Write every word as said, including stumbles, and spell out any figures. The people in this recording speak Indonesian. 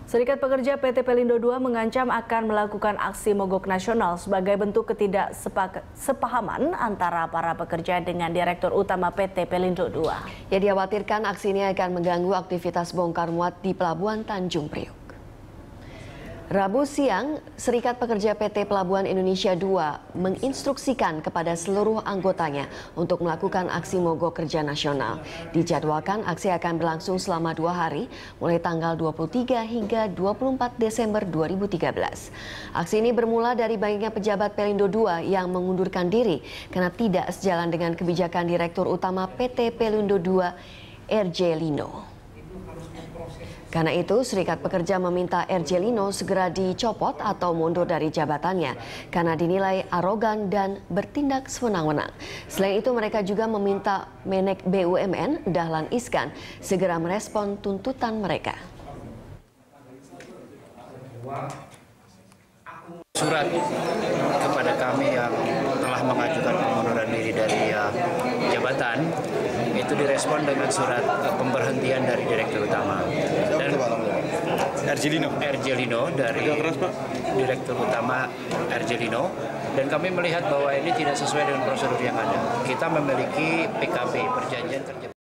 Serikat Pekerja P T Pelindo dua mengancam akan melakukan aksi mogok nasional sebagai bentuk ketidaksepahaman antara para pekerja dengan Direktur Utama P T Pelindo dua. Ya, dikhawatirkan aksi ini akan mengganggu aktivitas bongkar muat di Pelabuhan Tanjung Priok. Rabu siang, Serikat Pekerja P T Pelabuhan Indonesia dua menginstruksikan kepada seluruh anggotanya untuk melakukan aksi mogok kerja nasional. Dijadwalkan aksi akan berlangsung selama dua hari, mulai tanggal dua puluh tiga hingga dua puluh empat Desember dua ribu tiga belas. Aksi ini bermula dari banyaknya pejabat Pelindo dua yang mengundurkan diri karena tidak sejalan dengan kebijakan Direktur Utama P T Pelindo dua, R J Lino. Karena itu, Serikat Pekerja meminta R J Lino segera dicopot atau mundur dari jabatannya karena dinilai arogan dan bertindak sewenang-wenang. Selain itu, mereka juga meminta Menek B U M N, Dahlan Iskan, segera merespon tuntutan mereka. Surat kepada kami yang telah mengajukan pengunduran diri dari uh, jabatan itu direspon dengan surat uh, pemberhentian dari Direktur Utama dan R J Lino R J Lino dari Direktur Utama R J Lino, dan kami melihat bahwa ini tidak sesuai dengan prosedur yang ada. Kita memiliki P K B, perjanjian kerja